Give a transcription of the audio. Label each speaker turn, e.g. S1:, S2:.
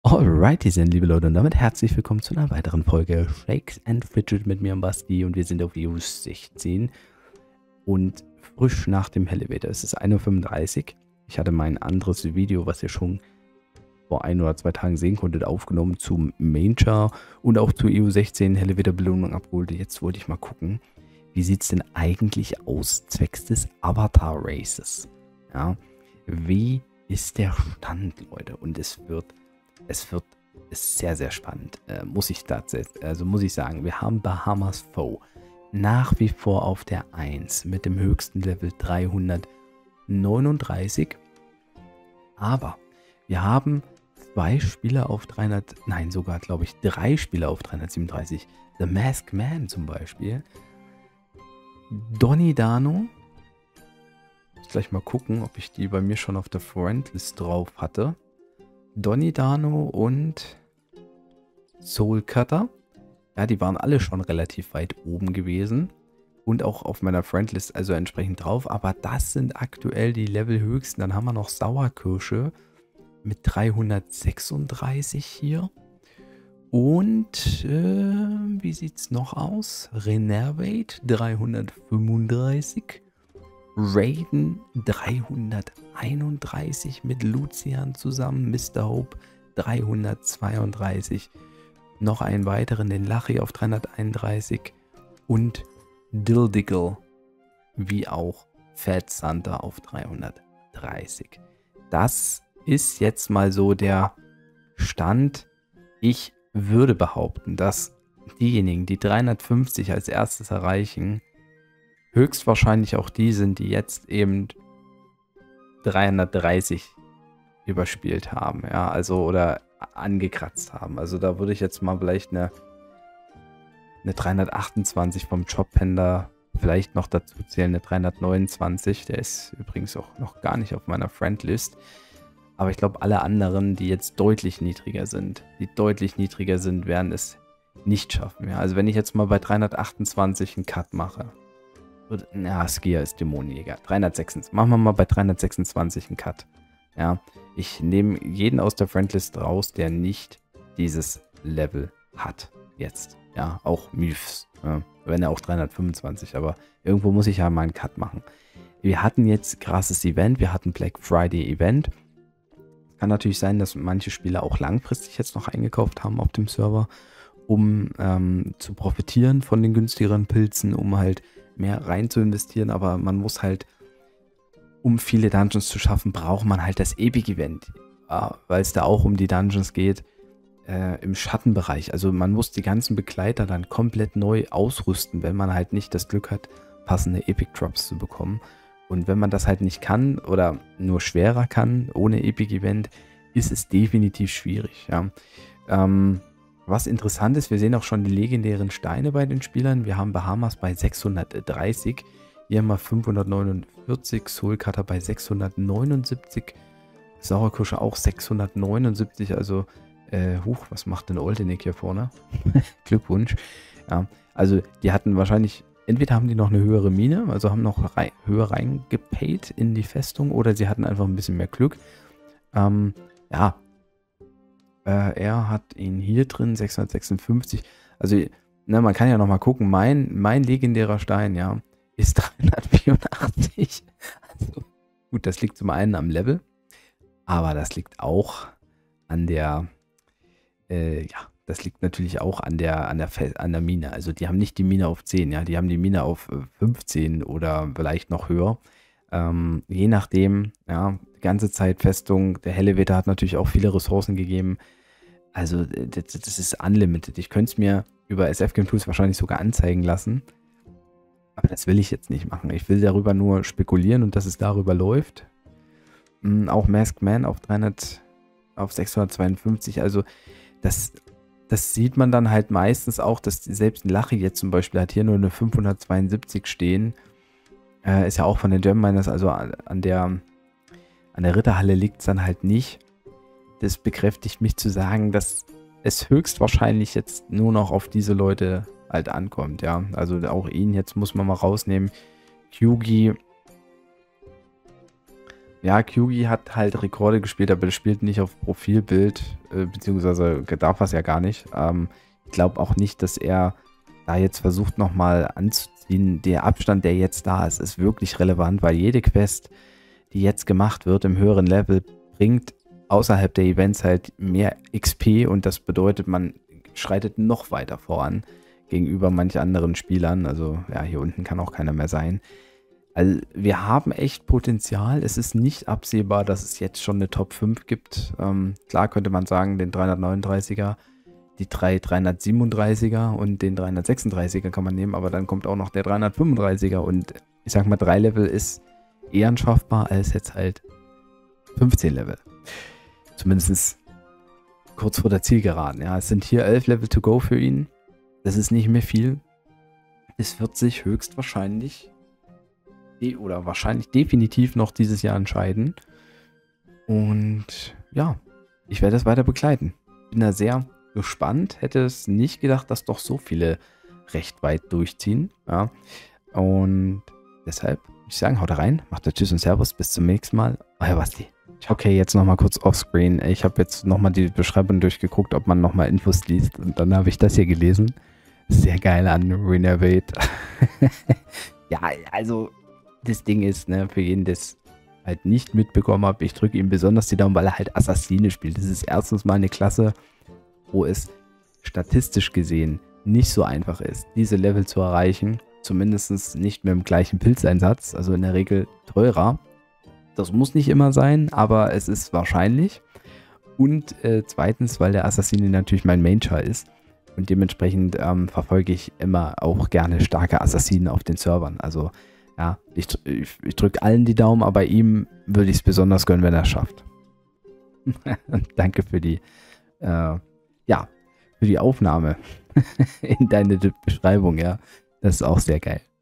S1: Alrighty then, liebe Leute, und damit herzlich willkommen zu einer weiteren Folge Shakes and Fidget mit mir und Basti, und wir sind auf EU 16 und frisch nach dem Elevator. Es ist 1:35 Uhr. Ich hatte mein anderes Video, was ihr schon vor 1 oder 2 Tagen sehen konntet, aufgenommen zum Main-Char und auch zur EU 16 Elevator-Belohnung abgeholt. Jetzt wollte ich mal gucken, wie sieht es denn eigentlich aus zwecks des Avatar-Races? Ja, wie ist der Stand, Leute? Und es ist sehr, sehr spannend, muss ich sagen. Wir haben Bahamas Foe nach wie vor auf der 1 mit dem höchsten Level 339. Aber wir haben 2 Spieler auf 300, nein, sogar, glaube ich, 3 Spieler auf 337. The Masked Man zum Beispiel. Donny Dano. Ich muss gleich mal gucken, ob ich die bei mir schon auf der Friendlist drauf hatte. Donny Dano und Soul Cutter. Ja, die waren alle schon relativ weit oben gewesen. Und auch auf meiner Friendlist also entsprechend drauf. Aber das sind aktuell die Levelhöchsten. Dann haben wir noch Sauerkirsche mit 336 hier. Und wie sieht es noch aus? Renervate 335. Raiden 331 mit Lucian zusammen, Mr. Hope 332, noch einen weiteren, den Lachi auf 331 und Dildiggle wie auch Fat Santa auf 330. Das ist jetzt mal so der Stand. Ich würde behaupten, dass diejenigen, die 350 als erstes erreichen, höchstwahrscheinlich auch die sind, die jetzt eben 330 überspielt haben, ja, also oder angekratzt haben. Also da würde ich jetzt mal vielleicht eine 328 vom Jobpender vielleicht noch dazu zählen, eine 329, der ist übrigens auch noch gar nicht auf meiner Friendlist. Aber ich glaube, alle anderen, die jetzt deutlich niedriger sind, werden es nicht schaffen. Ja? Also wenn ich jetzt mal bei 328 einen Cut mache, ja, Skia ist Dämonenjäger. 326. Machen wir mal bei 326 einen Cut. Ja, ich nehme jeden aus der Friendlist raus, der nicht dieses Level hat. Jetzt. Ja, auch Myths. Ja, wenn er auch 325, aber irgendwo muss ich ja mal einen Cut machen. Wir hatten jetzt krasses Event, wir hatten Black Friday Event. Kann natürlich sein, dass manche Spieler auch langfristig jetzt noch eingekauft haben auf dem Server, um zu profitieren von den günstigeren Pilzen, um halt mehr rein zu investieren, aber man muss halt, um viele Dungeons zu schaffen, braucht man halt das Epic Event, weil es da auch um die Dungeons geht im Schattenbereich. Also man muss die ganzen Begleiter dann komplett neu ausrüsten, wenn man halt nicht das Glück hat, passende Epic Drops zu bekommen. Und wenn man das halt nicht kann oder nur schwerer kann, ohne Epic Event, ist es definitiv schwierig. Ja. Was interessant ist, wir sehen auch schon die legendären Steine bei den Spielern. Wir haben Bahamas bei 630, hier haben wir 549, Soul Cutter bei 679, Sauerkirsche auch 679, also was macht denn Oldenik hier vorne? Glückwunsch. Ja, also die hatten wahrscheinlich, entweder haben die noch eine höhere Mine, also haben noch höher reingepayt in die Festung, oder sie hatten einfach ein bisschen mehr Glück. Ja, er hat ihn hier drin, 656. Also, ne, man kann ja noch mal gucken. Mein legendärer Stein, ja, ist 384. Also, gut, das liegt zum einen am Level, aber das liegt auch an der, das liegt natürlich auch an der Mine. Also, die haben nicht die Mine auf 10, ja, die haben die Mine auf 15 oder vielleicht noch höher. Je nachdem, ja, die ganze Zeit Festung. Der Elevator hat natürlich auch viele Ressourcen gegeben. Also das ist unlimited. Ich könnte es mir über SF Game Tools wahrscheinlich sogar anzeigen lassen. Aber das will ich jetzt nicht machen. Ich will darüber nur spekulieren und dass es darüber läuft. Auch Masked Man auf 652. Also das sieht man dann halt meistens auch, dass selbst ein Lachi jetzt zum Beispiel hat hier nur eine 572 stehen. Ist ja auch von den Gem Miners, also an der Ritterhalle liegt es dann halt nicht. Das bekräftigt mich zu sagen, dass es höchstwahrscheinlich jetzt nur noch auf diese Leute halt ankommt, ja. Also auch ihn jetzt muss man mal rausnehmen. Hyugi Ja, Kyugi hat halt Rekorde gespielt, aber das spielt nicht auf Profilbild, beziehungsweise darf er es ja gar nicht. Ich glaube auch nicht, dass er da jetzt versucht nochmal anzuziehen. Der Abstand, der jetzt da ist, ist wirklich relevant, weil jede Quest, die jetzt gemacht wird im höheren Level, bringt außerhalb der Events halt mehr XP und das bedeutet, man schreitet noch weiter voran gegenüber manch anderen Spielern. Also ja, hier unten kann auch keiner mehr sein. Also wir haben echt Potenzial. Es ist nicht absehbar, dass es jetzt schon eine Top 5 gibt. Klar könnte man sagen, den 339er, die drei 337er und den 336er kann man nehmen, aber dann kommt auch noch der 335er und ich sag mal 3 Level ist eher schaffbar als jetzt halt 15 Level. Zumindest kurz vor der Zielgeraden. Ja, es sind hier 11 Level to go für ihn. Das ist nicht mehr viel. Es wird sich höchstwahrscheinlich oder wahrscheinlich definitiv noch dieses Jahr entscheiden. Und ja, ich werde es weiter begleiten. Bin da sehr gespannt. Hätte es nicht gedacht, dass doch so viele recht weit durchziehen. Ja. Und deshalb würde ich sagen, haut rein, macht Tschüss und Servus, bis zum nächsten Mal. Euer Basti. Okay, jetzt nochmal kurz offscreen. Ich habe jetzt nochmal die Beschreibung durchgeguckt, ob man nochmal Infos liest. Und dann habe ich das hier gelesen. Sehr geil an Renovate. Ja, also das Ding ist, ne, für jeden, der es halt nicht mitbekommen hat, ich drücke ihm besonders die Daumen, weil er halt Assassine spielt. Das ist erstens mal eine Klasse, wo es statistisch gesehen nicht so einfach ist, diese Level zu erreichen. Zumindest nicht mit dem gleichen Pilzeinsatz, also in der Regel teurer. Das muss nicht immer sein, aber es ist wahrscheinlich. Und zweitens, weil der Assassine natürlich mein Main-Char ist. Und dementsprechend verfolge ich immer auch gerne starke Assassinen auf den Servern. Also ja, ich drücke allen die Daumen, aber ihm würde ich es besonders gönnen, wenn er es schafft. Danke für die, für die Aufnahme in deine Beschreibung, ja. Das ist auch sehr geil.